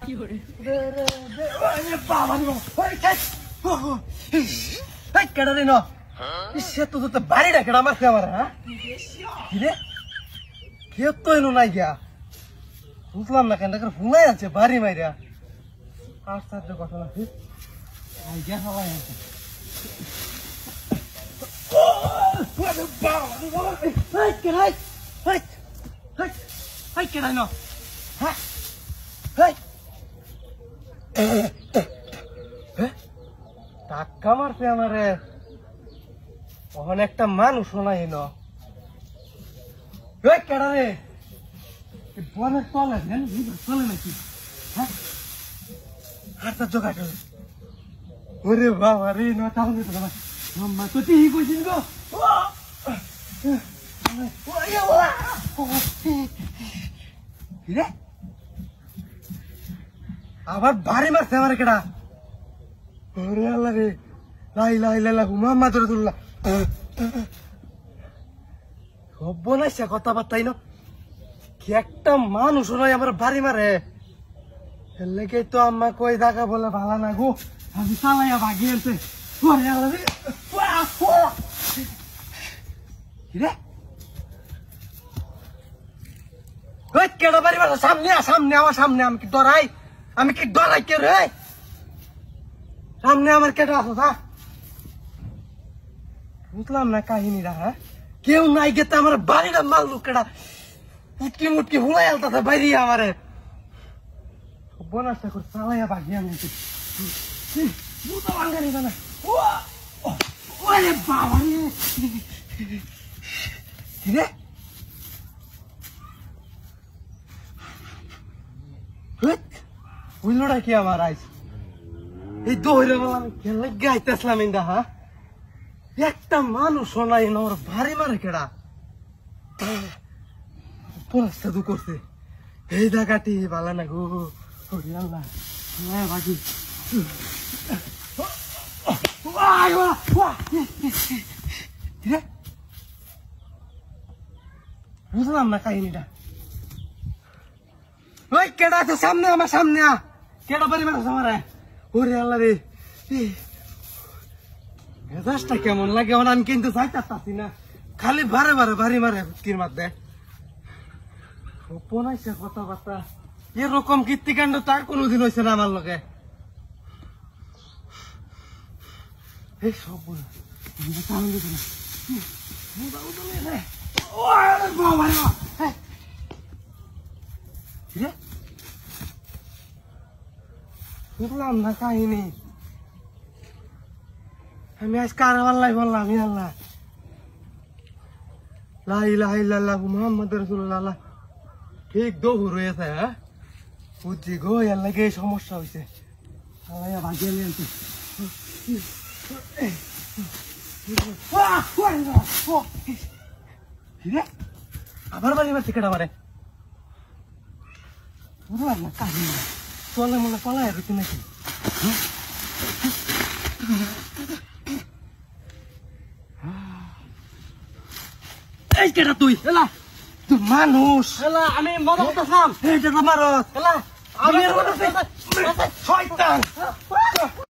বাড়িটা কেডা মারছে আমার হ্যাঁ কে তো এলো নাই গিয়া বুঝলাম না কেন ফোনাই আছে বাড়ি মাইরা আশ্চর্য ঘটনা গিয়া সবাই আছে কেডাই না হ্যাঁ টাকা মারছে আমারে ওখানে একটা মানুষ নাই না কেডা রে বনের তলে চলে নাকি হ্যাঁ হাতটা জোগাড় করে ওরে বাবা রে না তাহলে তো মাম্মা তো ঠিক কইছিস গো রে আবার ভারী মারছে আমার কেডা ওরে আল্লাহ রে লাই লাই লাই মুহাম্মদ রাসূলুল্লাহ হব না সে কথাবার্তাই না কি একটা মানুষ নয় আমার বাড়ি মারে লেগে তো আম্মা কই জায়গা বলে ভালো না গো আমি চালাইয়া ভাগি আনছে ওরে আল্লাহ রে রে ওই কেডা বাড়ি মারে সামনে আমার সামনে আমি কি ডরাই কে রে সামনে আমার কেডা আছে হ্যাঁ বুঝলাম না কাহিনীরা হ্যাঁ কেউ নাই গেতে আমার বাড়িটা মারলো কেডা মুটকি মুটকি হুলাই আলতাছে বাইরে আমারে বোনাসটা করে চালাইয়া বাগিয়ে আনছি বুঝতে পারগানি না ওরে বাবা রে বুঝলোটা কি আমার আইস এই দৌড়ে বললাম খেলে গাইতেছিলাম ইন্দা হ্যাঁ একটা মানুষ নাই না ওর ভারী মারে কেডা পোলাসটা দু করছে এই জায়গাটি ভালো না গো আল্লাহ বাকি বুঝলাম না কাহিনীটা ওই কেডা আছে সামনে আমার সামনে কেডা বাড়ি মানুষ আমার ওরে আল্লাহ রে মেজাজটা কেমন লাগে আমি কিন্তু চাইতাছি না খালি বারে বাড়ি মারে কির মারতে বনাইছে কথাবার্তা এরকম কীর্তিকাণ্ড তার কোনোদিন হয়েছে না আমার লগে এই সব বুঝলাম না কাহিনী আমি আজ কার আল্লাহ বললাম আল্লাহ লা ইলাহা ইল্লাল্লাহ মুহাম্মাদ রাসূলুল্লাহ ঠিক দৌড় রয়েছে হ্যাঁ বুঝছি গো এর লাগে সমস্যা হয়েছে আবার বাড়ি মারছে কেটা মারে বুঝলাম না কাহিনী চলে মনে পালায় কিছু নাকি এই কেটা তুই এলা তুই মানুষ এলা আমি মজা করতেছিলাম এই যে মারো এলা আমি শয়তান